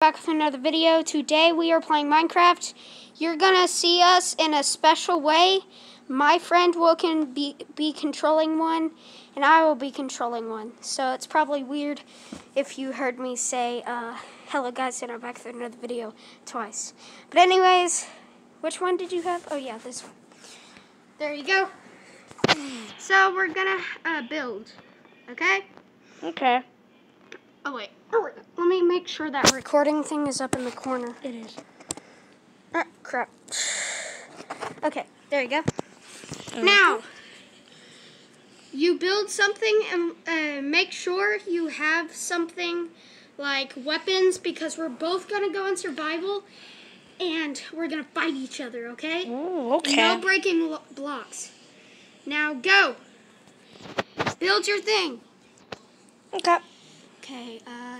back with another video. Today we are playing Minecraft. You're gonna see us in a special way. My friend will be controlling one, and I will be controlling one. So it's probably weird if you heard me say, hello guys, and I'm back with another video twice. But anyways, which one did you have? Oh yeah, this one. There you go. So we're gonna build, okay? Okay. Oh wait, let me make sure that recording thing is up in the corner. It is. Crap. Okay, there you go. Now, you build something and make sure you have something like weapons, because we're both gonna go in survival and we're gonna fight each other, okay? Ooh, okay. No breaking blocks. Now go. Build your thing. Okay. Okay,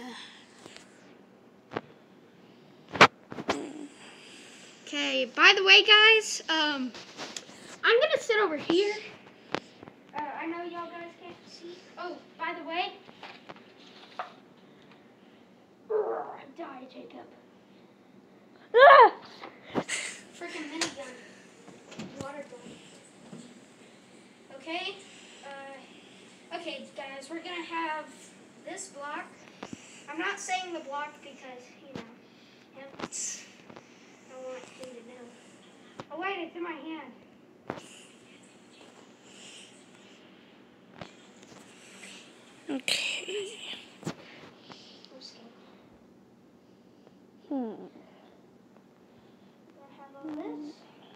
Okay, by the way, guys, I'm gonna sit over here. I know y'all guys can't see. Oh, by the way, die, Jacob. Ah! Freaking minigun. Water gun. Okay, okay, guys, we're gonna have this block. I'm not saying the block because, you know, I want him to know. Oh wait, it's in my hand. Okay. I have all this.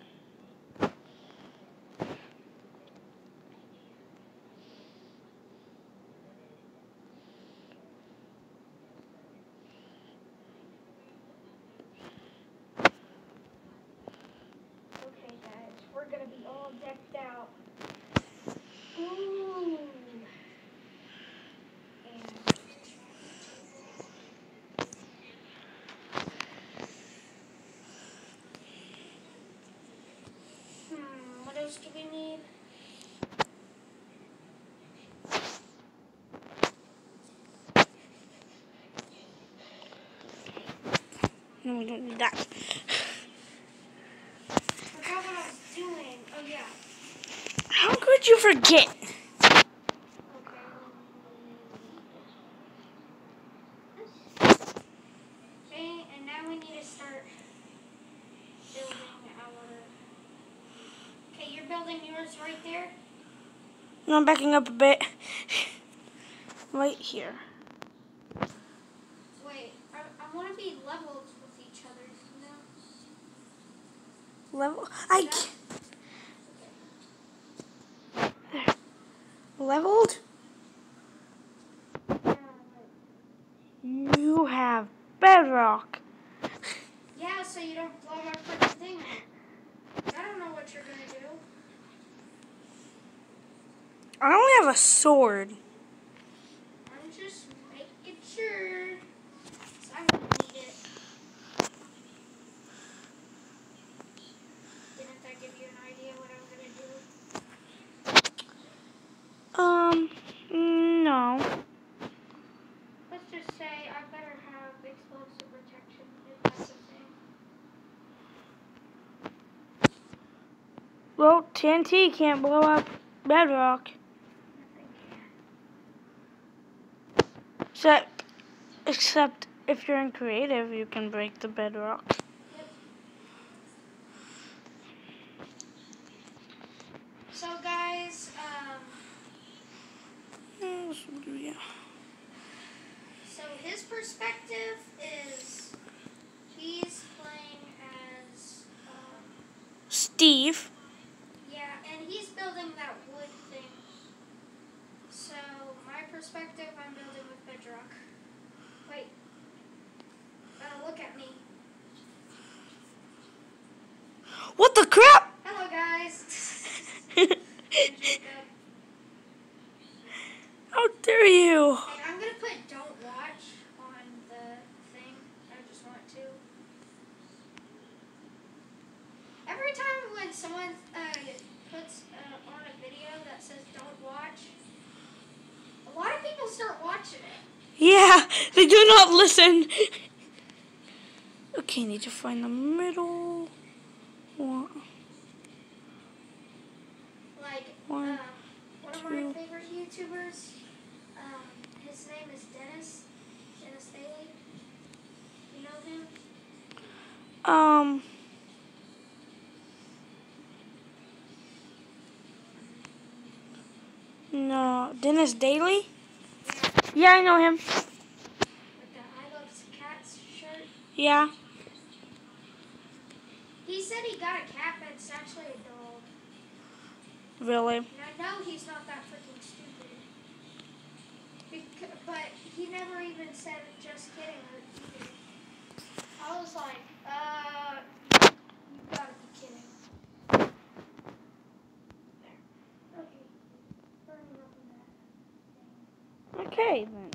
Okay, guys, we're gonna be all decked out. Ooh. What else do we need? No, we don't need that. I forgot what I was doing. Oh yeah. How could you forget? Okay, and now we need to start building our... Okay, you're building yours right there? No, I'm backing up a bit. Right here. Wait, I want to be leveled with each other, you know? Level. I can't. There. Leveled? You have bedrock. Yeah, so you don't blow my freaking thing up. I don't know what you're going to do. I only have a sword. I'm just making sure. So I'm going to need it. Didn't that give you an idea what I'm going to do? No. Let's just say I better have explosive protection, if that's a thing. Well, TNT can't blow up bedrock. Except if you're in creative, you can break the bedrock. Yep. So guys, so his perspective is he's playing as, Steve. yeah, and he's building that wood thing. So my perspective, I'm building with bedrock. Wait. Look at me. What the crap? Hello, guys. How dare you? Hey, I'm going to put don't watch on the thing. I just want to. Every time when someone puts on a video that says don't watch, a lot of people start watching it. Yeah, they do not listen. Okay, need to find the middle one. Like, One, one of two. my favorite YouTubers, his name is Dennis Daly. You know him? No, Dennis Daly? Yeah, Yeah, I know him. with the I Love Cats shirt. Yeah. He said he got a cat, but it's actually a dog. Really? And I know he's not that freaking stupid. But he never even said just kidding either. I was like, you gotta be kidding. There. Okay. Burning up in that. Okay, then.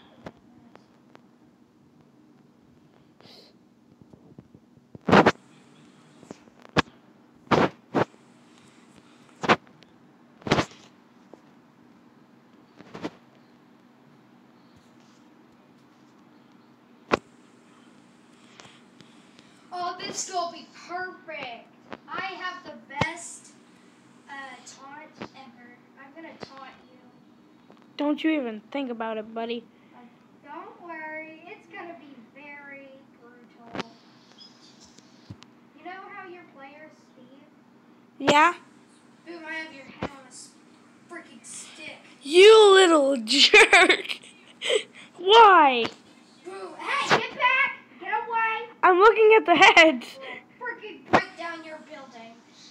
Oh, this will be perfect. I have the best taunt ever. I'm gonna taunt you. Don't you even think about it, buddy. Don't worry, it's gonna be very brutal. You know how your player's Steve? Yeah? Boom, I have your head on a freaking stick. You little jerk. Why? Boom, hey, get back! Get away! I'm looking at the heads. We'll freaking break down your building.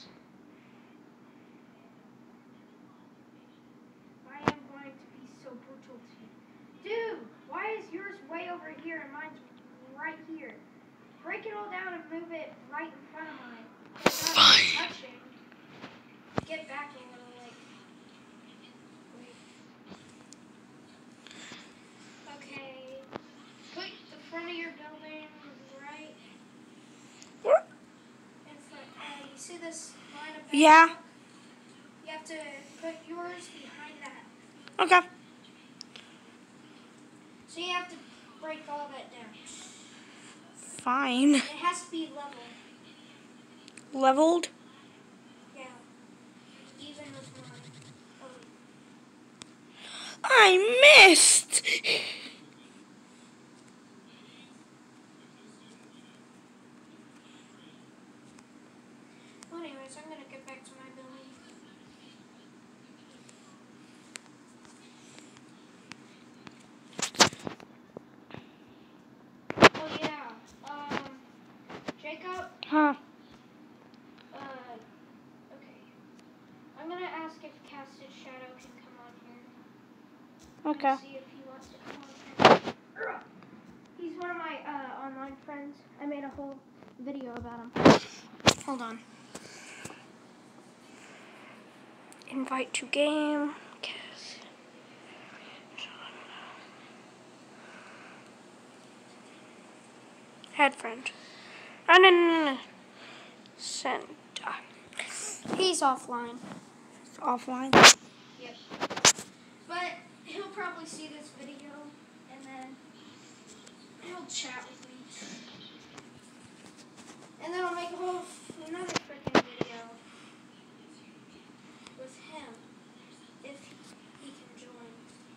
I am going to be so brutal to you. Dude, why is yours way over here and mine's right here? Break it all down and move it right in front of mine. It's not even touching. Get back a little, like. Wait. Okay. Put the front of your building right in front. You see this line of Yeah. bedrock? You have to put yours behind that. Okay. So you have to break all that down. Fine. It has to be level. Leveled? Yeah. Even with mine. Oh. I missed. Well, anyways, I'm gonna get back to my building. Oh yeah. Jacob. Huh. Okay. I'm gonna ask if Casted Shadow can come on here. Okay. See if he wants to come on here. He's one of my online friends. I made a whole video about him. Hold on. Invite to game. Head friend. Oh, no. Send. He's offline. It's offline. Yep. But he'll probably see this video and then he'll chat with me. And then I'll make another freaking video with him if he can join.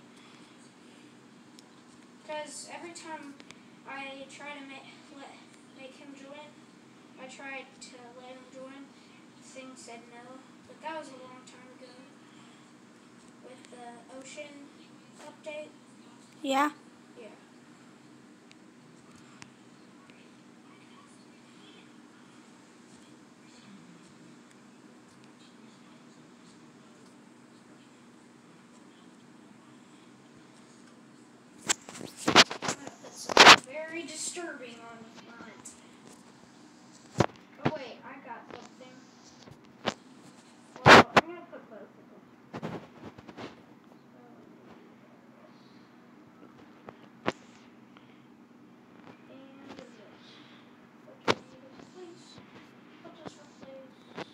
Because every time I try to make him join, I tried to let him join, the thing said no. But that was a long time ago with the ocean update. Yeah. Yeah. That's very disturbing on the front. Oh wait, I got something. Well, I'm gonna put both of them. And this. What do you need to replace? I'll just replace.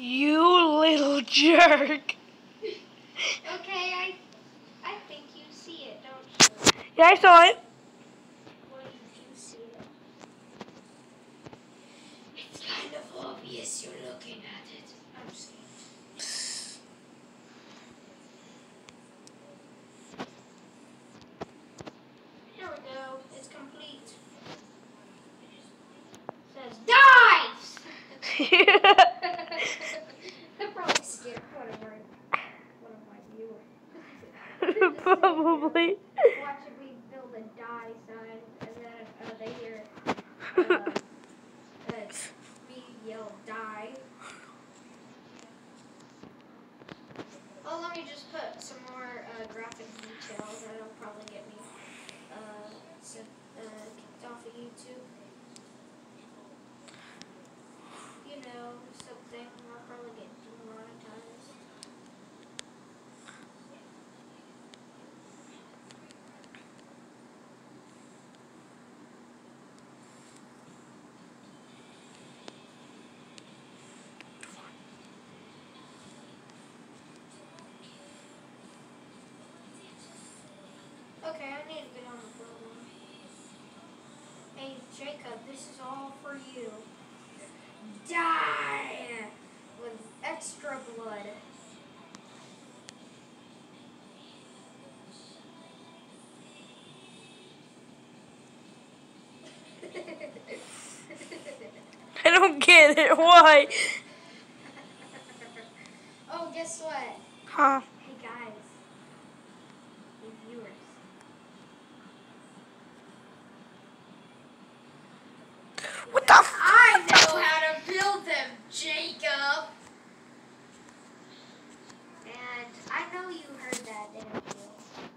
You little jerk. Okay, I think you see it, don't you? Yeah, I saw it. Well, you do see it. It's kind of obvious you're looking at it. I'm just kidding. Here we go. It's complete. It says dives! That probably scared one of my viewers. Probably. Watching me build a die sign, and then they hear me yell die. Oh, let me just put some more graphic details. That'll probably get me kicked off of YouTube. You know, something. I'll probably get demonetized. Okay, I need to get on the phone. Hey, Jacob, this is all for you. Die with extra blood. I don't get it. Why? Oh, guess what? Huh? Hey guys, hey viewers. What the f- I know how to build them, Jacob. And I know you heard that, didn't you?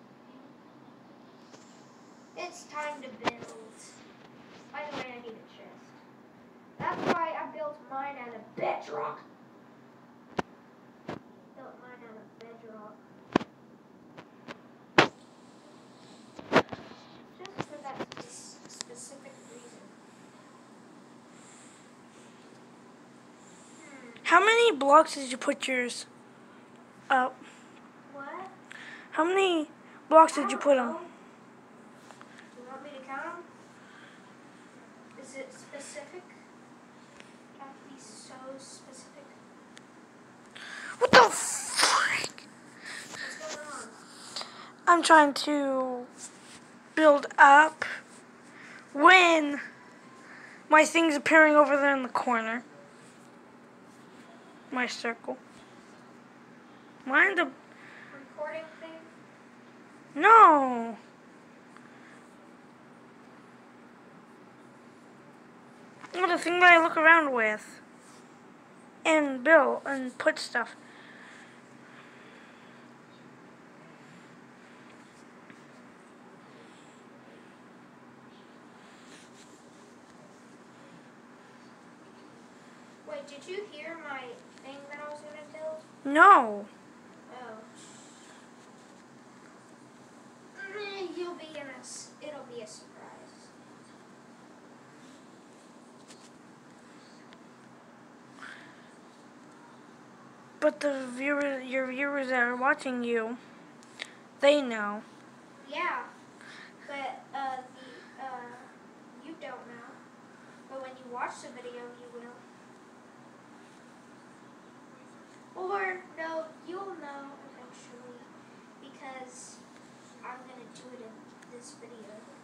It's time to build. By the way, I need a chest. That's why I built mine out of bedrock. Built mine out of bedrock. Just for that specific reason. How many blocks did you put yours up? What? How many blocks did you I put don't on? know. You want me to count them? Is it specific? Have to be so specific. What the frick? What's going on? I'm trying to build up when my thing's appearing over there in the corner. My circle. Mind the... Recording thing? No. Well, the thing that I look around with. And build and put stuff. Wait, did you hear my thing that I was going to build? No. Oh. It'll be a surprise. But your viewers that are watching you, they know. Yeah, but you don't know. But when you watch the video, you will. Or no, you'll know eventually because I'm gonna do it in this video.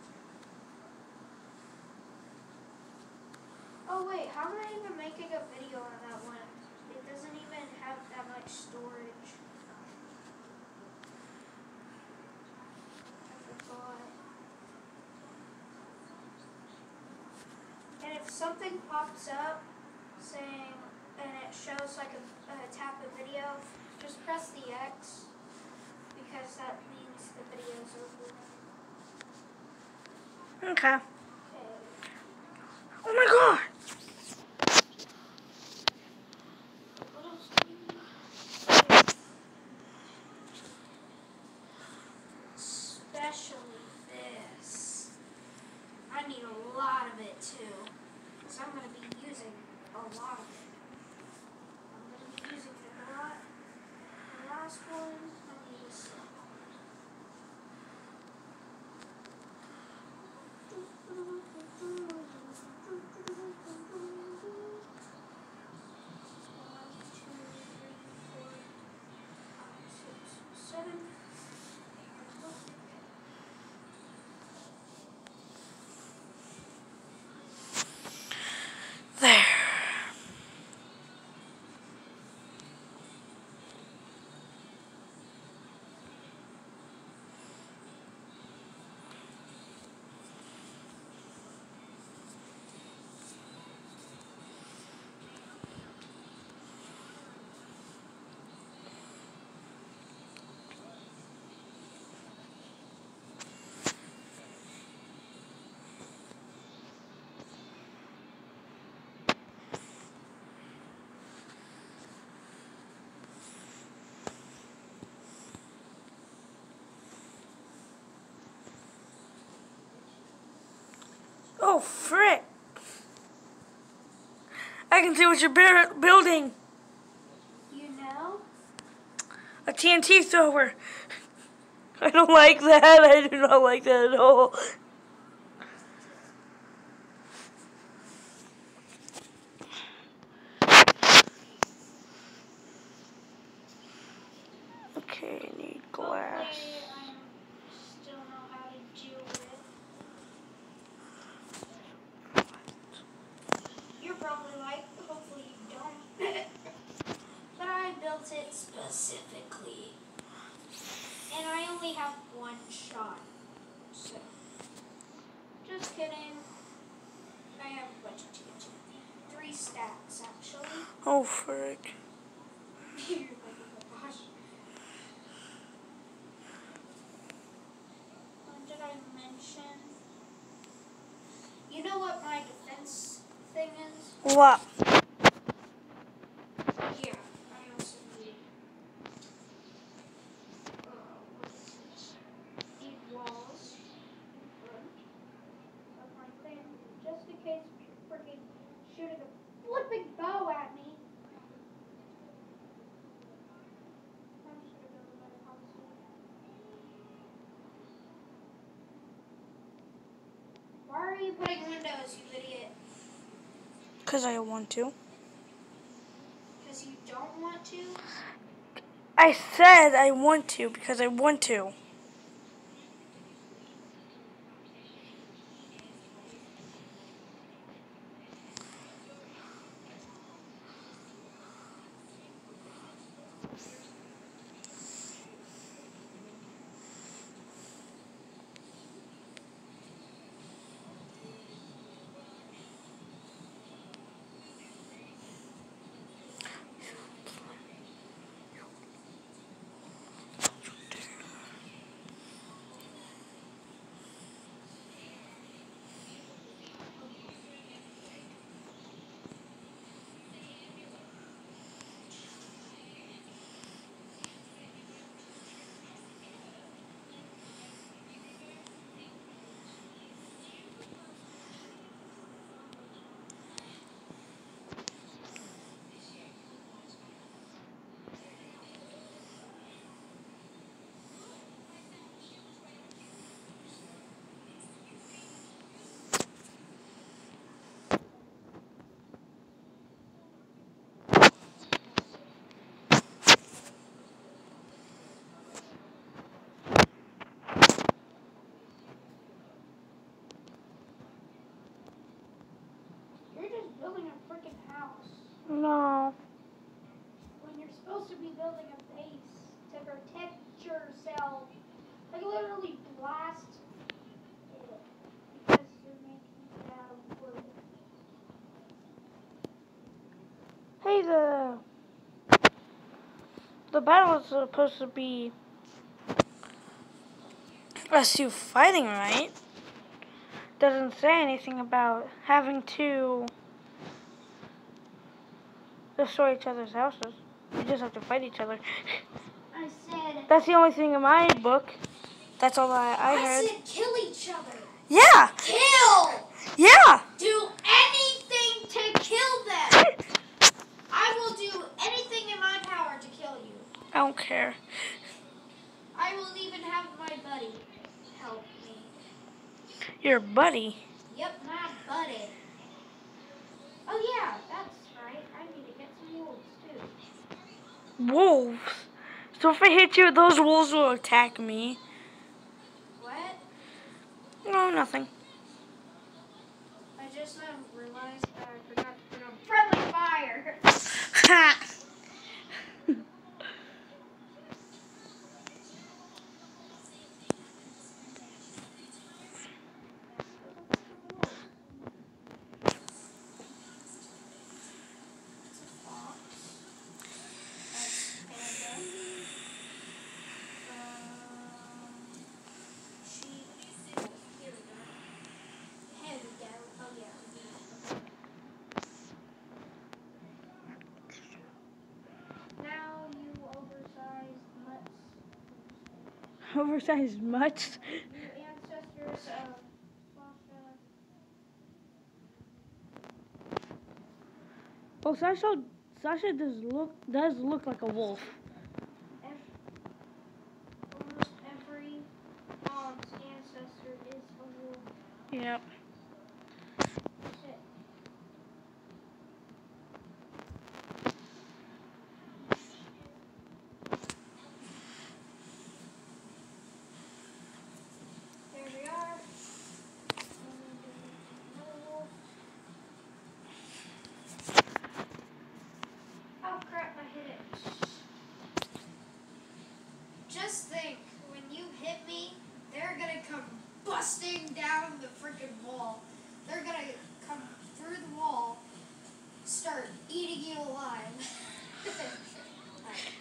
Oh wait, how am I even making a video on that one? It doesn't even have that much storage. I forgot. And if something pops up saying, and it shows like a tap of video, just press the X because that means the video's over. Okay. Okay. Oh my god. What else do we need? Especially this. I need a lot of it too, because I'm going to be using a lot of it. I'm going to be last one. Let me just see. There. Oh, frick. I can see what you're building. You know? A TNT thrower. I don't like that. I do not like that at all. Okay, I need glass. Hopefully I still know how to do it. You're probably like, hopefully you don't. But I built it specifically. And I only have one shot. So, just kidding. I have a bunch of TNT. 3 stacks, actually. Oh, frick. You're like, oh my gosh. Did I mention? You know what my defense thing is? What? Yeah, I also need. What is this? Need walls in front of my thing, just in case you're freaking shooting a flipping bow at me. I'm just gonna go with that console. Why are you putting windows, you idiot? Because I want to. Because you don't want to? I said I want to because I want to. You're just building a freaking house. No. When you're supposed to be building a base to protect yourself. Like literally blast it. Because you're making it out of wood. Hey, the battle is supposed to be us two fighting, right? Doesn't say anything about having to destroy each other's houses. You just have to fight each other. I said. That's the only thing in my book. That's all I heard. I said kill each other. Yeah. Kill. Yeah. Do anything to kill them. I will do anything in my power to kill you. I don't care. your buddy. Yep, my buddy. Oh yeah, that's right. I need to get some wolves too. Wolves? So if I hit you, those wolves will attack me. What? No, nothing. I just realized that I forgot to put on friendly fire. Ha! Oversized mutts. You ancestors of Sasha. Oh, Sasha does look like a wolf. Almost every dog's ancestor is a wolf. Yep. Shit. There we are. Another wolf. Oh crap, I hit it. Just think, when you hit me, they're gonna come busting down the freaking wall. They're gonna come through the wall, start eating you alive. Alright.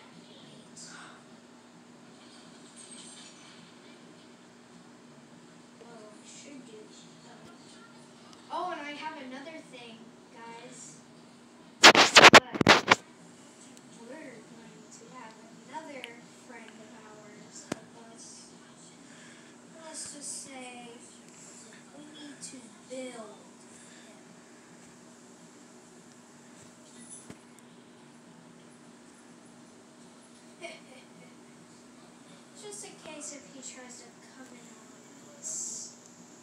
Oh, I should do. Oh, and I have another thing, guys. But we're going to have another friend of ours of us. Let's just say we need to build him. Just in case if he tries to come in on us.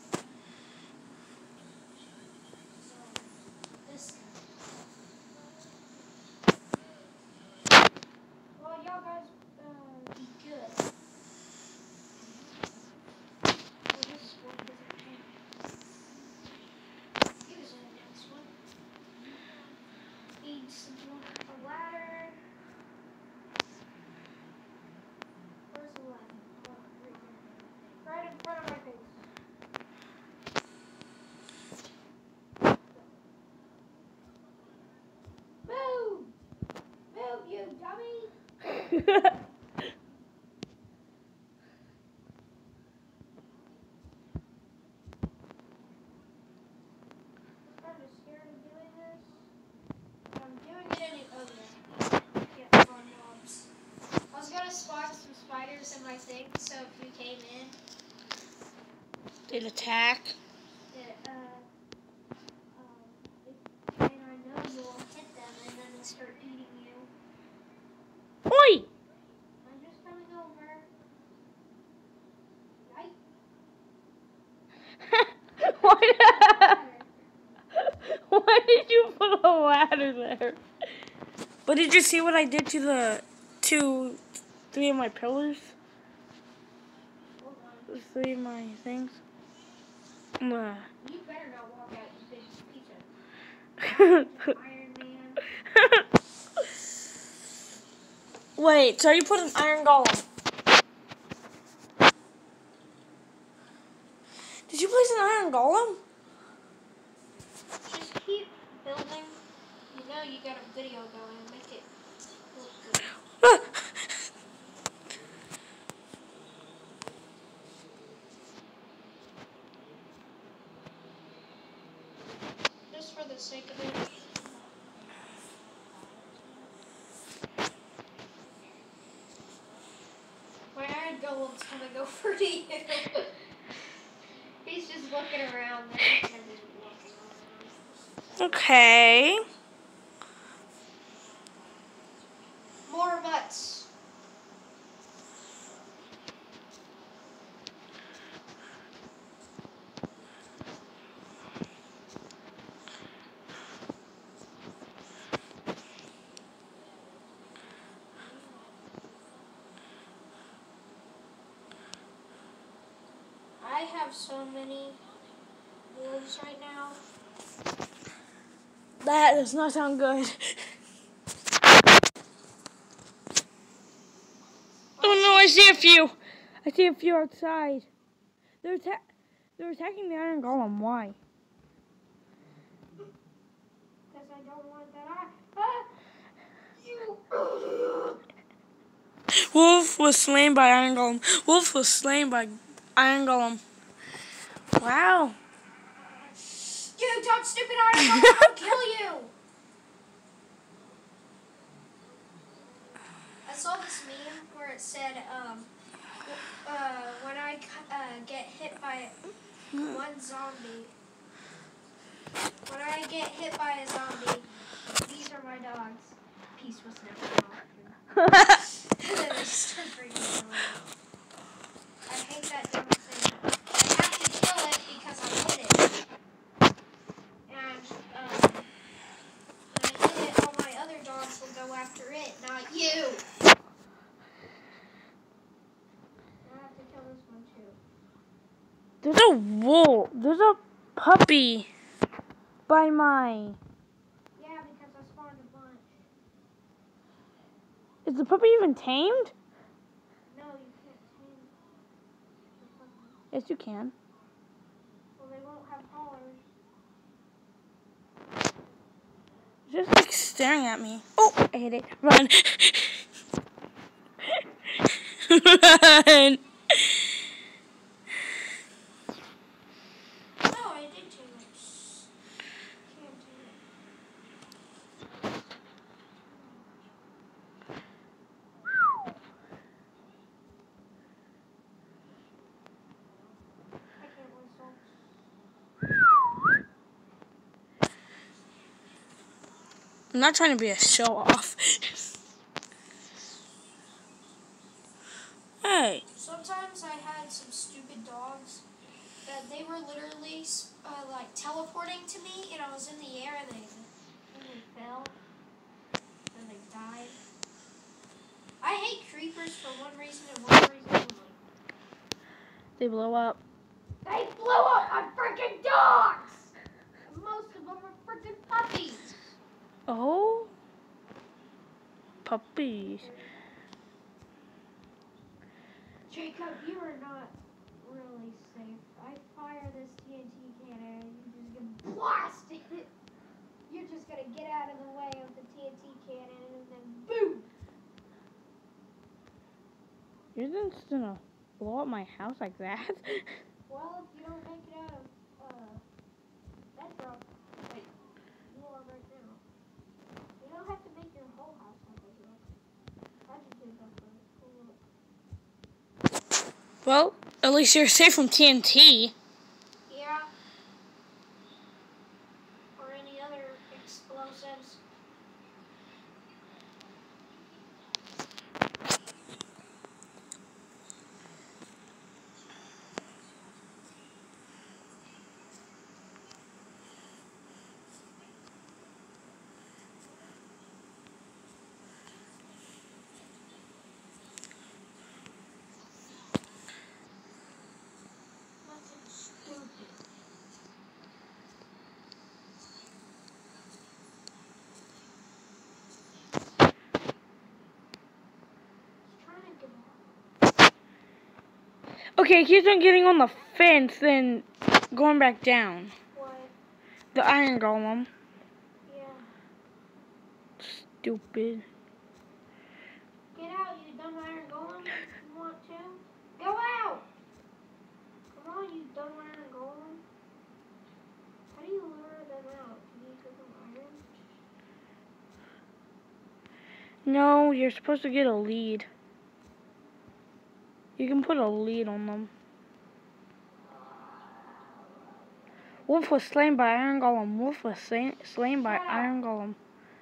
So, this guy. Well, y'all guys be good. Well, this one doesn't count. He was in the next one. Need a ladder. Where's the ladder? Oh, right there. Right in front of my face. Move! Move, you dummy! I'm kind of scared of doing this. But I'm doing it anyway. Oh, yeah. Get fun mobs. I was gonna spawn some spiders in my thing, so if you came in, They'd attack. that, and I know you'll hit them, and then they'll start eating you. Oi! I'm just coming over. Right? Why did you put a ladder there? But did you see what I did to three of my pillars? Hold on. Three of my things? You better not walk out, you big piece of Iron Man. Wait, so you put an iron golem? Did you place an iron golem? Just keep building. You know you got a video going. Make it look good. Just for the sake of it. My iron golem's coming over to you. He's just looking around. Okay. More mutts. have so many wolves right now. That does not sound good. Oh no, I see a few. I see a few outside. They're attacking the iron golem. Why? Because I don't want that. Wolf was slain by iron golem. Wolf was slain by iron golem. Wow. You dumb stupid iron golem! I'll kill you! I saw this meme where it said, when I get hit by one zombie, when I get hit by a zombie, these are my dogs. Peace was never an option. And then they start freaking out. I hate that dumb thing. I have to kill it because I hit it. And when I hit it, all my other dogs will go after it, not you. I have to kill this one too. There's a wolf. There's a puppy by my. Yeah, because I spawned a bunch. Is the puppy even tamed? No, you can't tame the puppy. Yes, you can. Well, they won't have collars. Just like staring at me. Oh, I hit it. Run. Run. No, I did tame it. Can't tame it. I can't whistle. I'm not trying to be a show off. Hey. Sometimes I had some stupid dogs that they were literally like teleporting to me, and I was in the air, and they fell, and they died. I hate creepers for one reason and one reason only. They blow up. They blew up my freaking dogs! And most of them are freaking puppies. Oh. Puppies. Jacob, you are not really safe. I fire this TNT cannon and you just get blasted. You're just gonna get out of the way of the TNT cannon and then boom! You're just gonna blow up my house like that? Well, if you don't make it out of bedrock, like you are right now, you don't have to make your whole house out of bedrock. I just did that for cool. Well, at least you're safe from TNT. Yeah. Or any other explosives. Nothing stupid. Okay, keeps on getting on the fence, then going back down. What? The iron golem. Yeah. Stupid. Get out, you dumb iron golem. You want to? Go out! Come on, you dumb iron golem. How do you lure them out? Can you give them iron? No, you're supposed to get a lead. You can put a lead on them. Wolf was slain by iron golem. Wolf was slain by iron golem.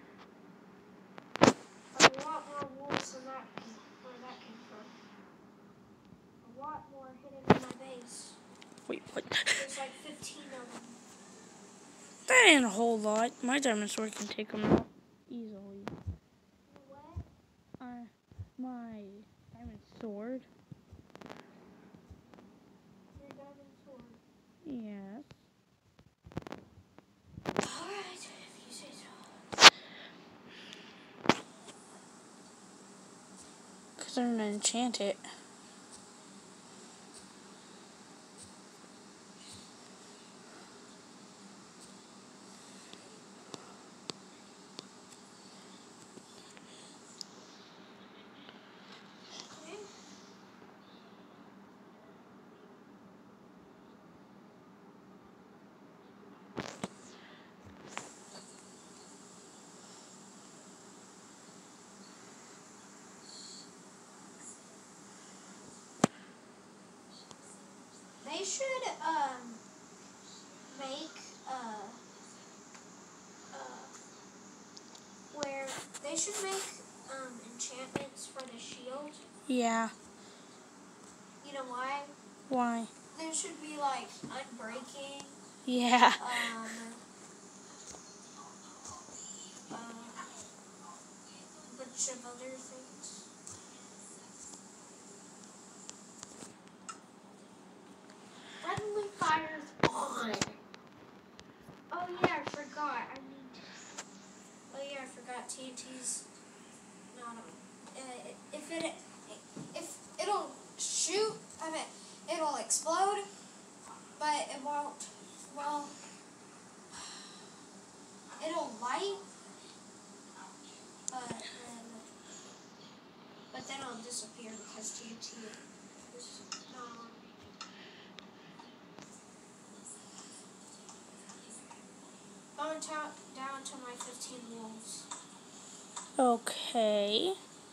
A lot more wolves than that where that came from. A lot more hidden in my base. Wait, what? There's like 15 of them. That ain't a whole lot. My diamond sword can take them out easily. What? My diamond sword. Your diamond sword. they're gonna enchant it. They should make where they should make enchantments for the shield. Yeah. You know why? Why? There should be like unbreaking. Yeah. Bunch of other things. Friendly fire's on. Oh yeah, I forgot. I forgot TNT's not on. If it'll shoot, it'll explode, but it won't. Well, it'll light, but then it'll disappear because TNT is not on. Going down to my 15 wolves. Okay.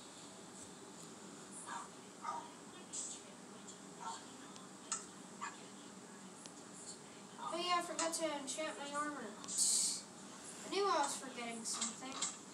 Oh yeah, I forgot to enchant my armor. I knew I was forgetting something.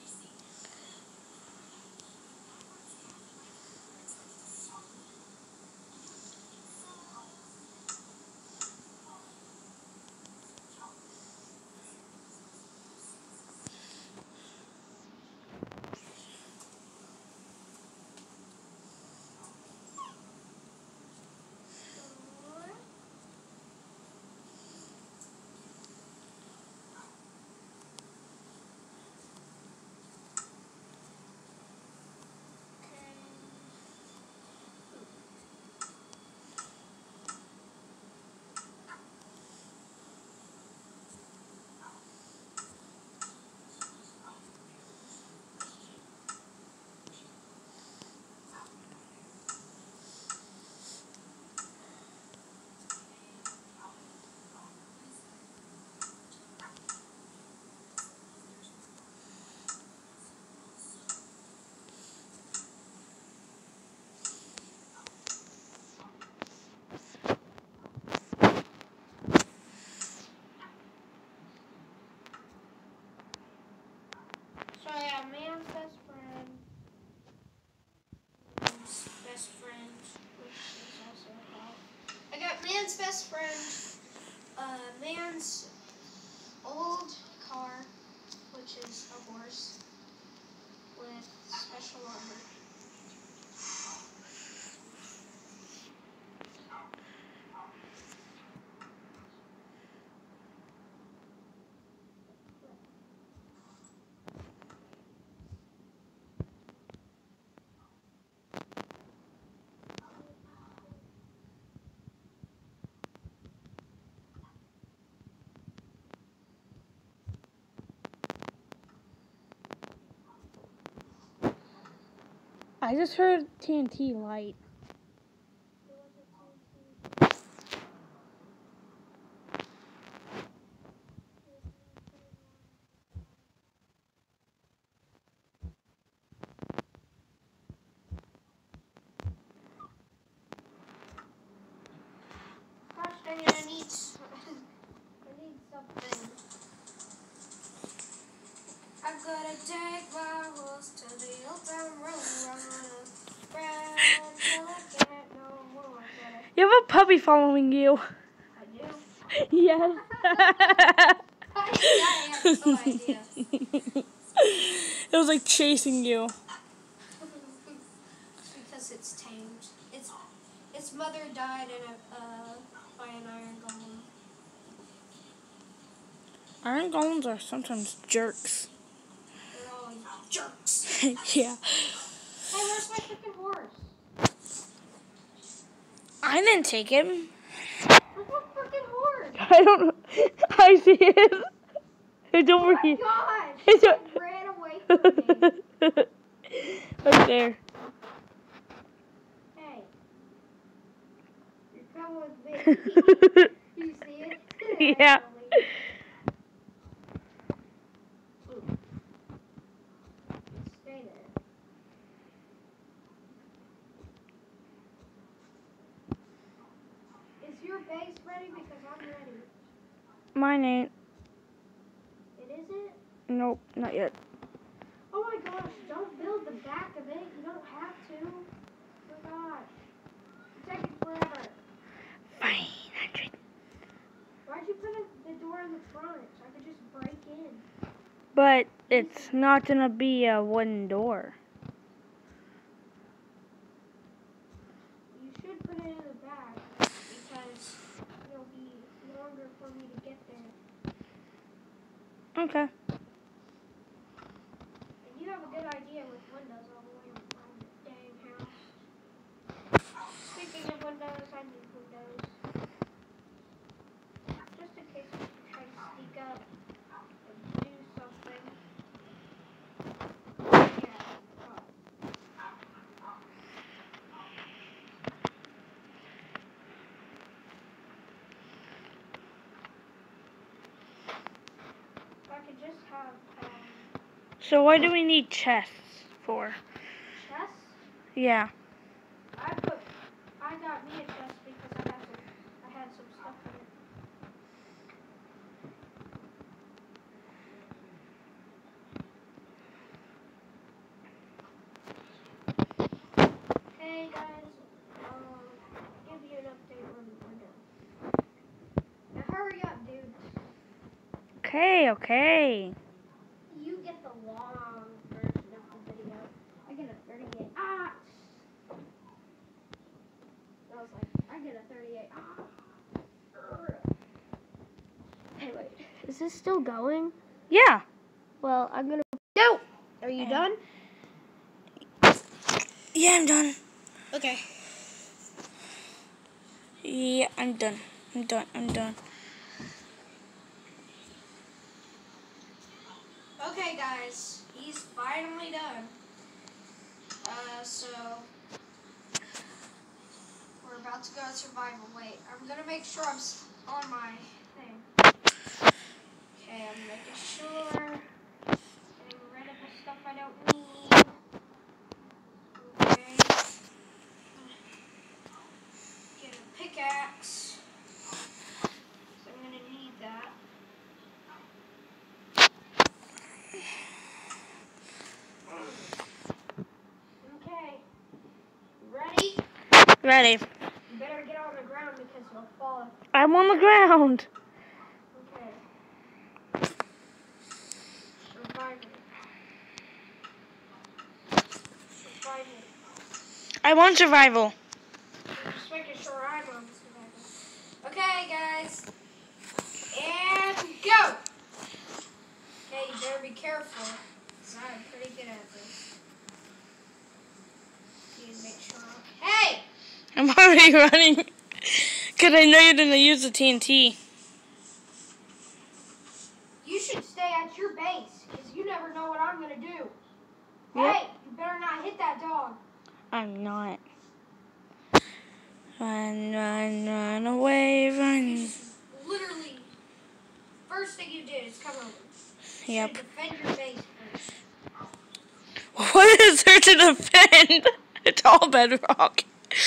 So yeah, man's best friend. Man's best friend, which is also a dog. I got man's best friend. Man's old car, which is a horse with special armor. I just heard TNT light. Gosh dang it, I need something. I gotta take my horse to the open road. I'm gonna ride till I can't no more. You have a puppy following you. I do. Yes. I have no idea. It was like chasing you. It's because it's tamed. Its mother died by an iron golem. Iron golems are sometimes jerks. They're all jerks. Yeah. Hey, where's my freaking horse? I didn't take him. That's not freaking hard. I don't know. I see it. It's over here. Oh my gosh. It's It ran away from me. Right there. Hey. You're coming with me. You see it? Yeah. Stay there. Is your base ready? Because I'm ready. Mine ain't. It isn't? Nope, not yet. Oh my gosh, don't build the back of it. You don't have to. Oh my gosh. It's taking forever. Fine, 100. Why'd you put the door in the front? So I could just break in. But it's not gonna be a wooden door. You should put it in the back because it'll be longer for me to get there. Okay. And you have a good idea with windows all the way around the dang house. Speaking of windows, I need windows. Just in case we can try to sneak up and do something. Yeah. Oh. If I could just have So what do we need chests for? chests. Yeah. I got me a chest because I had some stuff in it. Hey guys, give you an update when we're done. Now hurry up, dude. Okay. You get the long version of the video. I get a 38. Ah! I was like, I get a 38. Ah! Hey, wait. Is this still going? Yeah. Well, I'm gonna go. Are you done? Yeah, I'm done. Okay. Yeah, I'm done. I'm done. Okay, guys. He's finally done. So we're about to go survival. Wait, I'm gonna make sure I'm on my thing. Okay, I'm making sure. Getting rid of the stuff I don't need. Okay. Get a pickaxe. So I'm gonna need that. Okay. Ready? Ready. You better get on the ground because you'll fall. I'm on the ground. Okay. Survival. I want survival. I'm just making sure I'm on survival. Okay, guys. And go! Okay, you better be careful. Because I'm pretty good at this. You make sure. Hey! I'm already running. Because I know you're going to use the TNT. You should stay at your base. Because you never know what I'm going to do. Yep. Hey! You better not hit that dog. I'm not. Run away, You run. just literally, first thing you did is come over. You Yep. should defend your base first. What is there to defend? It's all bedrock.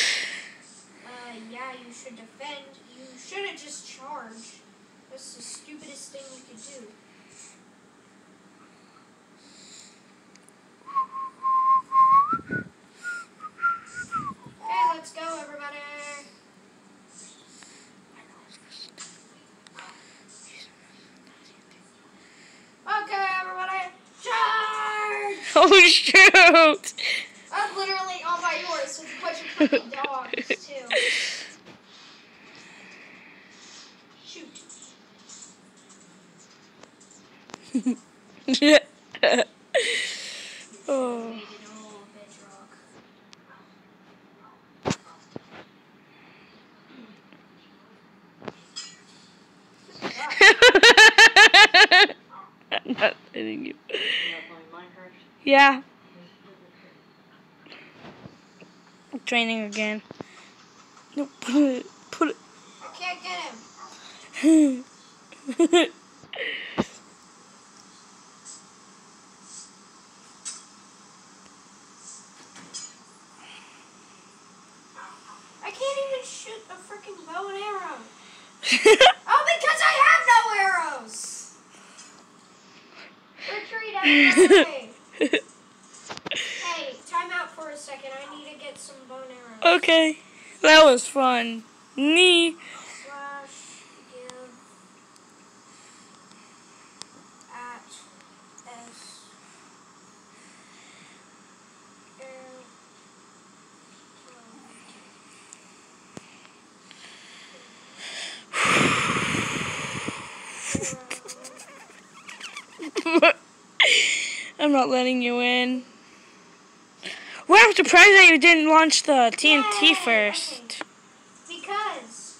Yeah, you should defend. You shouldn't just charge. That's the stupidest thing you could do. Okay, let's go, everybody. Okay, everybody, charge! Oh, shoot. I'm literally on my horse with a bunch of freaking dogs, too. Shoot. Oh. kidding you. You're not playing Minecraft? Yeah. I'm training again. No, put it. I can't get him. I can't even shoot a freaking bow and arrow. Oh, because I have no arrows. Retreat out of my way. Hey, time out for a second. I need to get some bow and arrows. Okay. That was fun. Knee. / give at s I'm not letting you in. Well, I'm surprised that you didn't launch the TNT Yay, first. okay. Because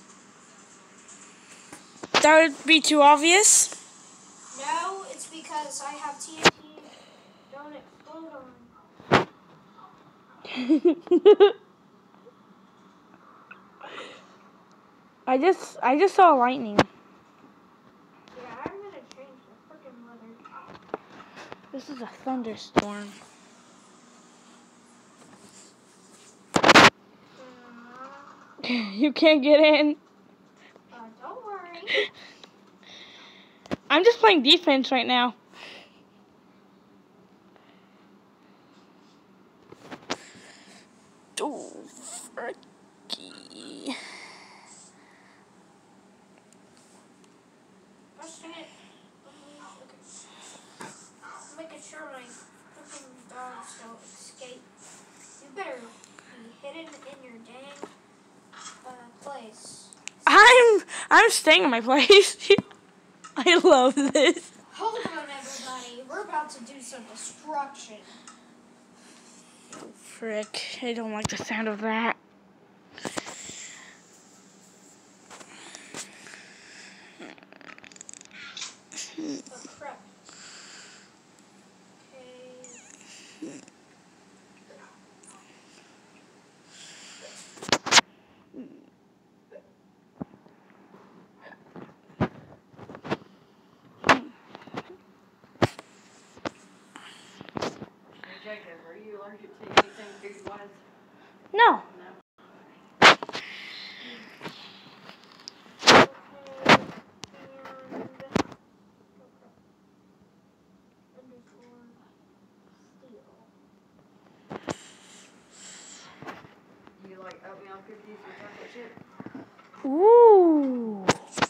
That would be too obvious. no, it's because I have TNT. Don't explode on. I just saw lightning. Yeah, I'm gonna change the freaking weather. This is a thunderstorm. You can't get in. Don't worry. I'm just playing defense right now. Oh, fricky. Pushing it. Okay. I'm making sure my freaking dogs don't escape. You better be hidden in your dang place. I'm staying in my place. I love this. Hold on, everybody. We're about to do some destruction. Oh, frick. I don't like the sound of that. Oh, crap. Okay. Jacob, are you allergic to anything food-wise? No. No. Do you like oatmeal cookies with chocolate chip? Ooh.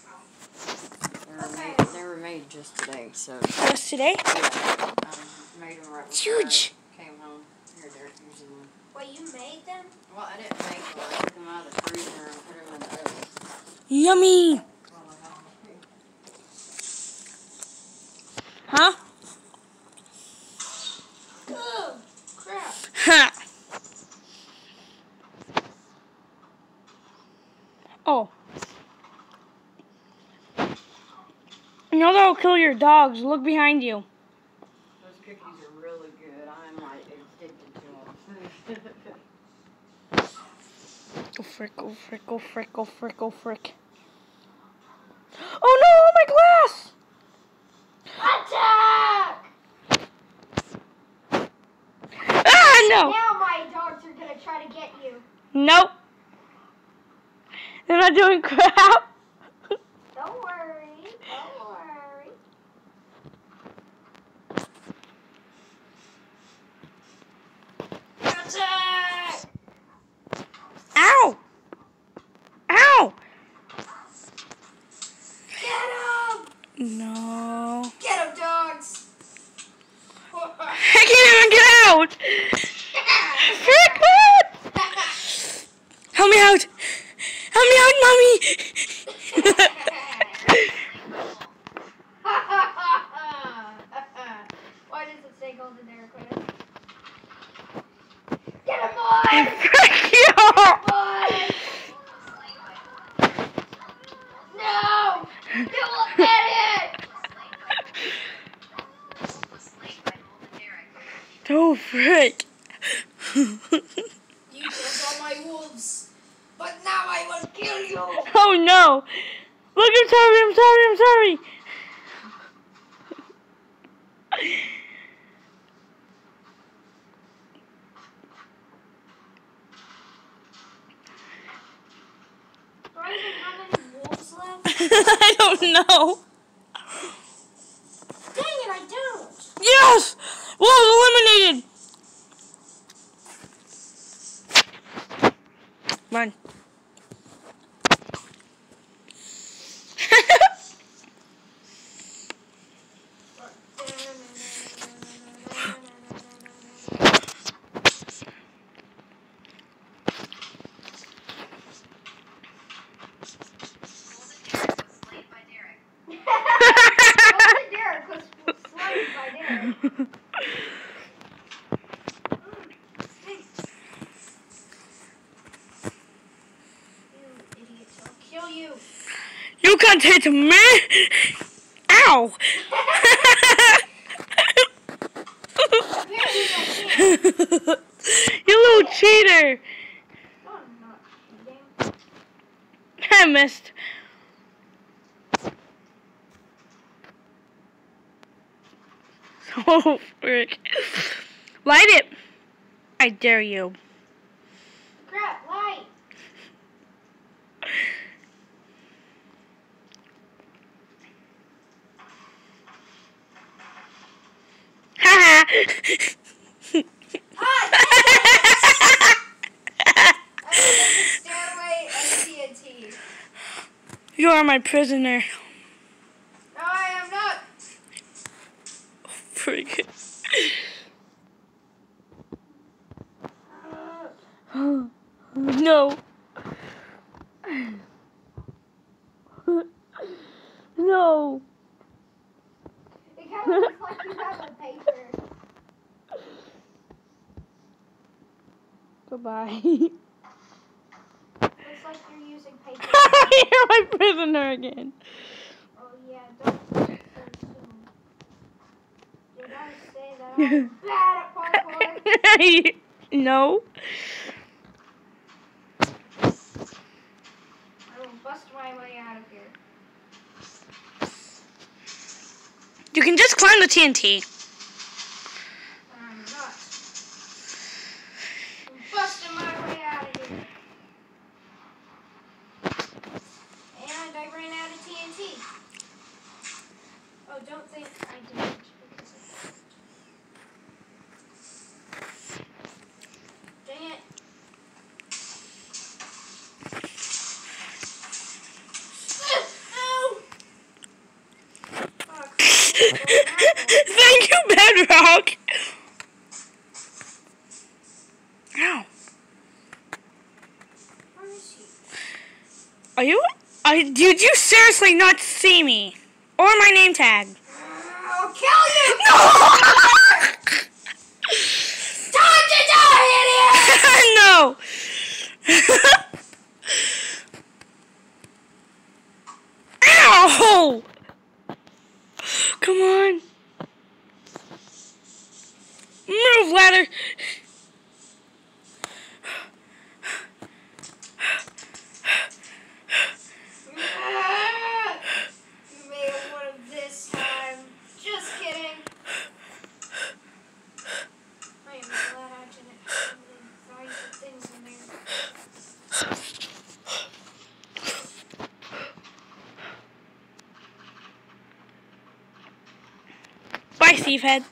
They were made just today, so Just today? yeah, I made them right It's before huge. I came home. Here, here's them. Wait, you made them? Well, I didn't make them. I took them out of the freezer and put them in the oven. Yummy. Well, I have them. Huh? Oh, crap. Ha. Oh. You know that'll kill your dogs. Look behind you. Those cookies are really good. I'm like addicted to them. Go frick, go frick, go frick, go frick, go frick. Oh no, my glass! Attack! Ah, no! Now my dogs are gonna try to get you. Nope. They're not doing crap. Don't worry. Don't worry. Attack! Ow! Ow! Get him! No. Get him, dogs! I can't even get out! Frick it! Help me out! Help me out, mommy! Why does it say golden air queen? Get him, boy! Frick you! Boy! No! You will get it! Oh, frick. You killed all my wolves, but now I will kill you. Oh, no. Look, I'm sorry. Do I even have any wolves left? I don't know. Dang it, I don't. Yes! Wolves eliminated! Run. Derek was slayed by Derek. You idiot, I'll kill you. You can't hit me! Ow! Apparently I can't. You little cheater! No, I'm not cheating. I missed. Oh, frick. Light it! I dare you. Crap, light. Haha! I will make a stairway and TNT. You are my prisoner. No, I am not. Frick. No. No. It kind of looks like you have a paper. Goodbye. Looks like you're using paper. You're my prisoner again. Oh yeah, don't assume. Did I say that I'm bad at parkour? No. I will bust my way out of here. You can just climb the TNT. I'm not. I'm busting my way out of here. And I ran out of TNT. Oh, don't think I didn't. Because I dang it. No! Fuck. Thank you, Bedrock. Ow. Where is he? Are you? Did you seriously not see me? Or my name tag? I'll kill you! No! Time to die, idiot! No! Ow! Come on. Move, ladder. You may have won this time. Just kidding. I am glad I didn't find the things in there. Bye, Stevehead.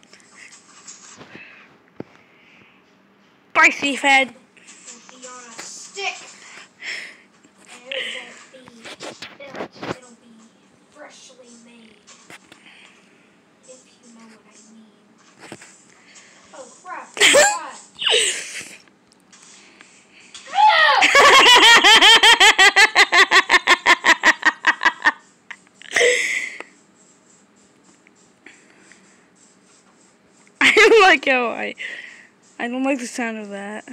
Bye, Stevehead. It'll be on a stick. And it won't be built. It'll be freshly made. If you know what I mean. Oh crap. What? I don't like how I don't like the sound of that.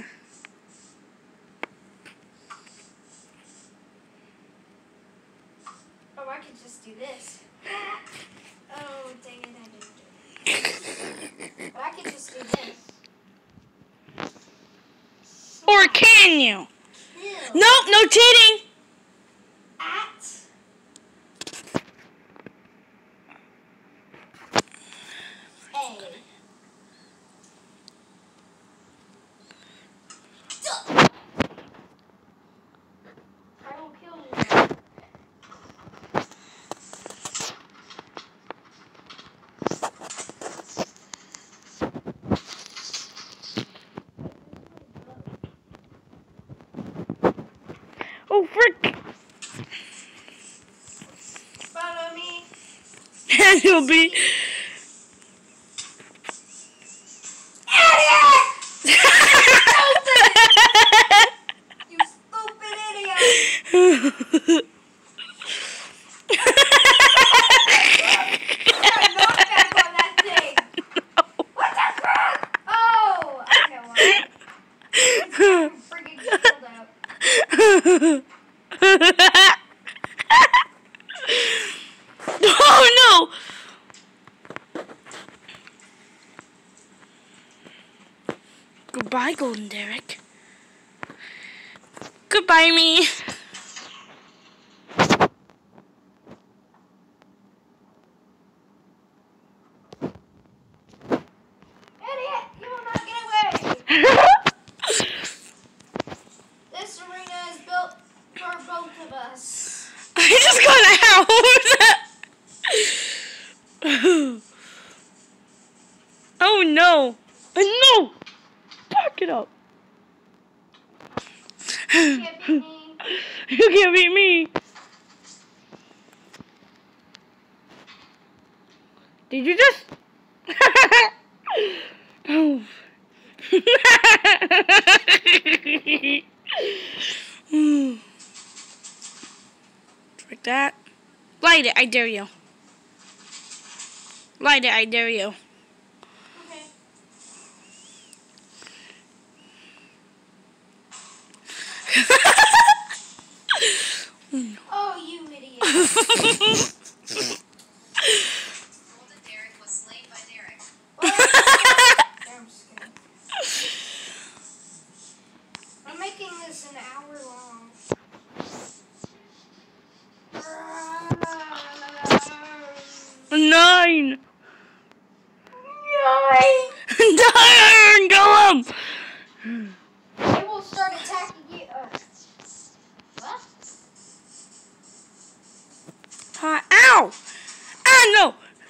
Oh, I could just do this. Oh, dang it, I didn't do it. But I could just do this. Or can you? Ew. Nope, no cheating. At. A. I will kill you. Oh, frick. Follow me. And you'll be... You stupid idiot! I knocked back on that thing. What the fuck? Oh, I know why. It's freaking killed out. Oh no! Goodbye, Golden Derek. Goodbye, me. Idiot! You will not get away! This arena is built for both of us. I just got out. Oh no! No! Back it up. You can't beat me. You can't beat me. Did you just? Oh. Like that. Light it, I dare you. Light it, I dare you. Okay. Oh, you idiot. Golden Derek was slain by Derek. I'm scared. I'm making this an hour long. 9. Nine. Darn, go on. They will start attacking you. Oh. What? Ow! Ah, no!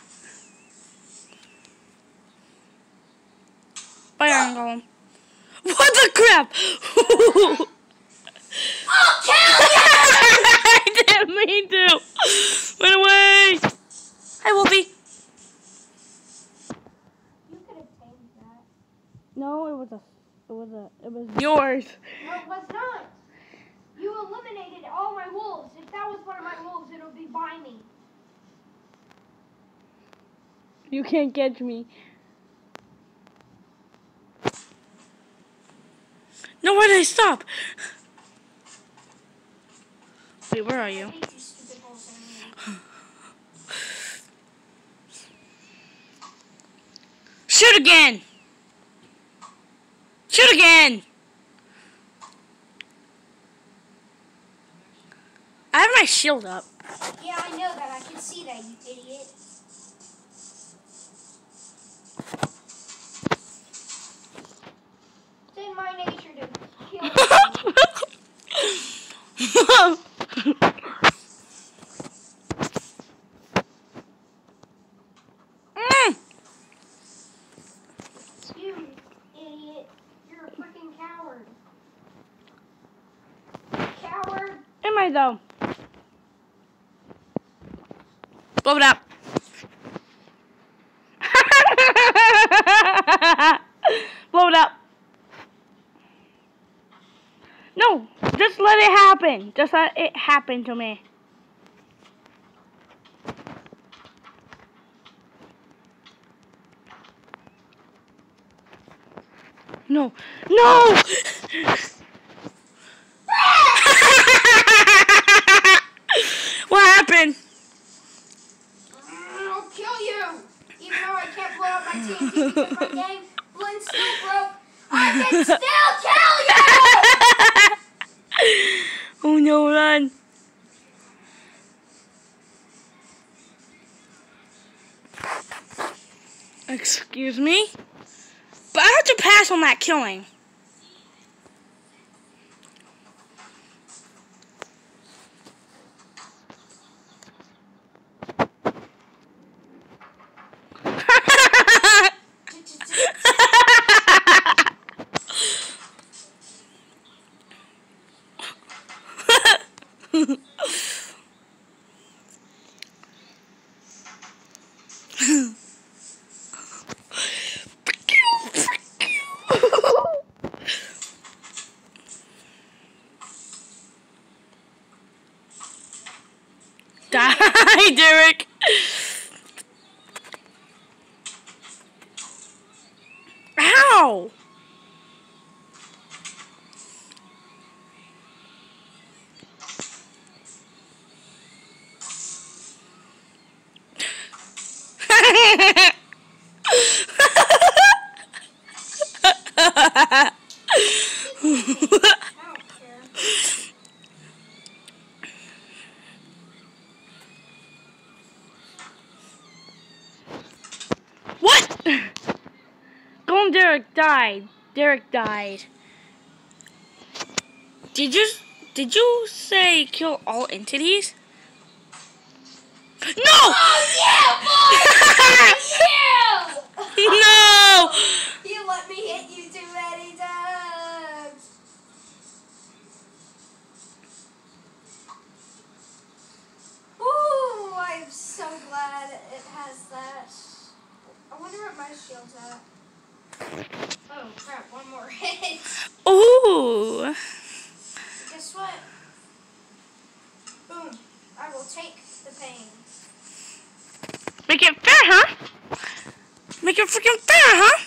Bye, Iron Golem. What the crap? I'll kill you! I didn't mean to. Run away. Hi, Wolfie. You could have tamed that. No, it was yours. No, it was not. You eliminated all my wolves. If that was one of my wolves, it would be by me. You can't catch me. No, why did I stop? Wait, where are I you? hate you stupid wolves anyway. Shoot again! Shoot again! I have my shield up. Yeah, I know that. I can see that, you idiot. It's in my nature to kill you. You idiot. You're a freaking coward. Coward. Am I though? Blow it up. Blow it up. No, just let it happen. Just let it happen to me. No. No! What happened? I'll kill you. Even though I can't blow up my TNT different game. Blinn still broke. I can still kill you! Oh no, run. Excuse me? But I have to pass on that killing. Die, Derek! Ow! What? Golden Derek died. Derek died. Did you say kill all entities? No! Oh yeah, boy! Yeah! No! You let me hit you too many times. Ooh, I'm so glad it has that. I wonder what my shield's at. Oh crap, one more hit. Ooh. Guess what? Boom. I will take the pain. Make it fair, huh? Make it freaking fair, huh?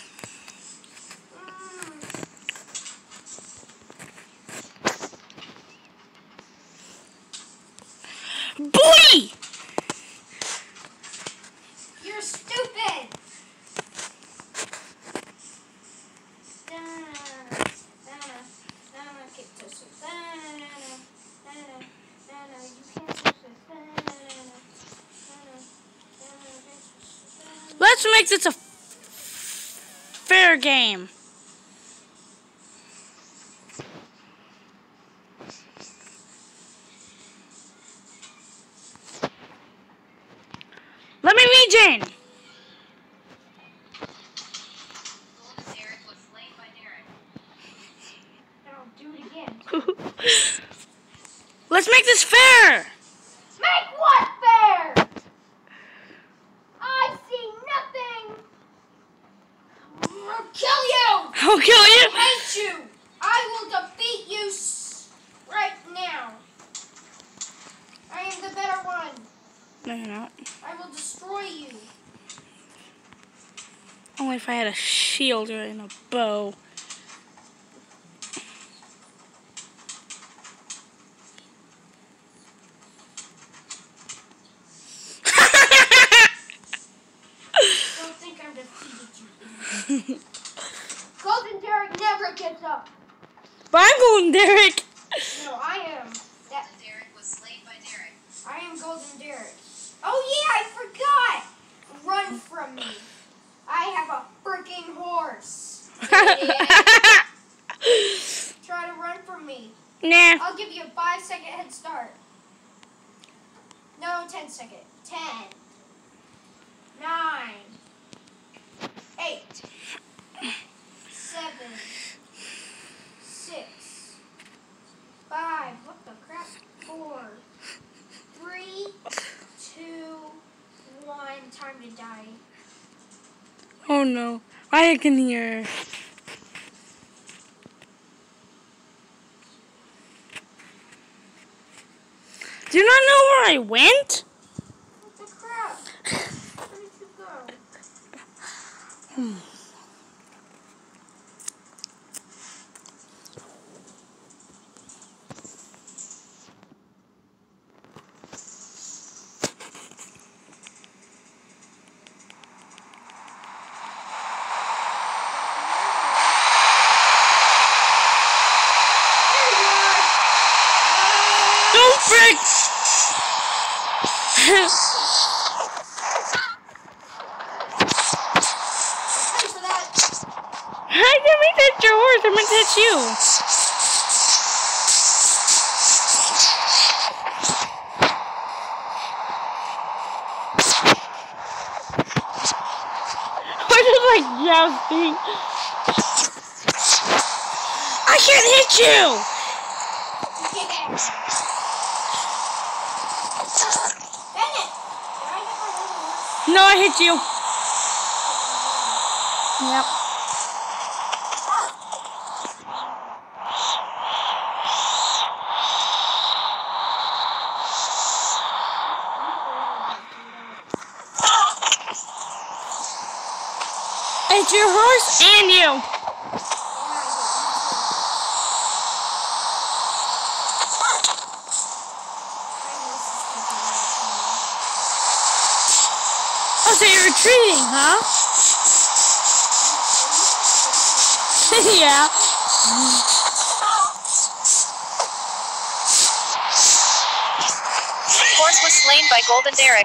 Boy! You're stupid! Let's make this a fair game. Let me regen. Golden Derek was slain by Derek. Now do it again. Let's make this fair. Make what fair? I see nothing. I'll kill you. I'll kill you. I hate you. I will defeat you right now. I am the better one. No, you're not. I will destroy you. Only if I had a shield and a bow. Don't think I'm defeated you. Golden Derek never gives up. But I'm Golden Derek. No, I am. That Golden Derek was slain by Derek. I am Golden Derek. Oh yeah, I forgot. Run from me. I have a freaking horse. Idiot. Try to run from me. Nah. I'll give you a 5-second head start. No, 10 second. 10, 9, 8, 7, 6, 5. What the crap? 4, 3, 2, 1. Time to die. Oh no. I can hear. Do you not know where I went? What the crap? Where did you go? didn't mean to hit your horse. I meant to hit you. We're just like jousting. I can't hit you. No, I hit you. Yep. It's your horse and you. Oh, so you're retreating, huh? Yeah. Horse was slain by Golden Derek.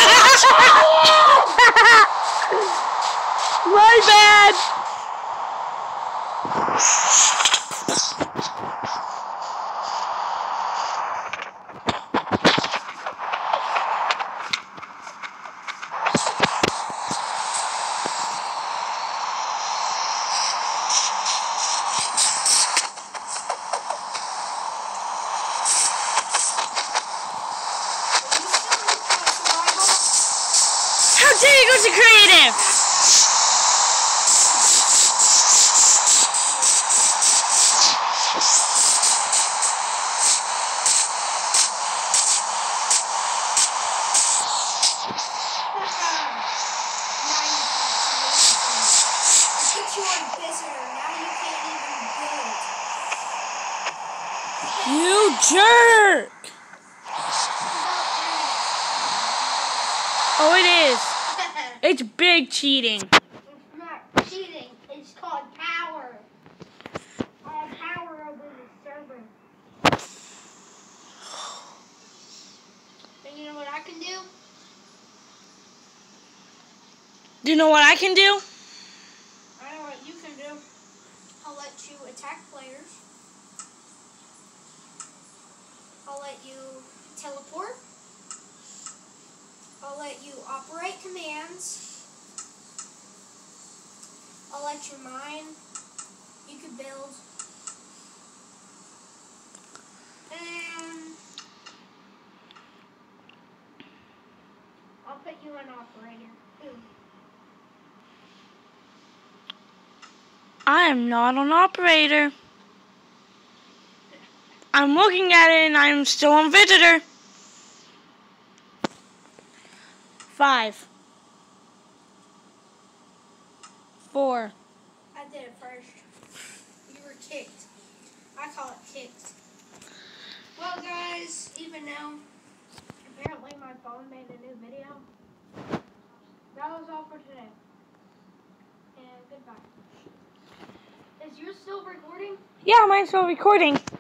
My bad. How dare you go to creative? You jerk! Oh, it is. It's big cheating. It's not cheating. It's called power. I have power over the server. And you know what I can do? Do you know what I can do? I know what you can do. I'll let you attack players. I'll let you teleport. I'll let you operate commands. I'll let you mine. You can build. And I'll put you an operator. Ooh. I am not an operator. I'm looking at it and I'm still on visitor. 5, 4. I did it first. You were kicked. I call it kicked. Well, guys, even though apparently my phone made a new video, that was all for today. And goodbye. Is yours still recording? Yeah, mine's still recording.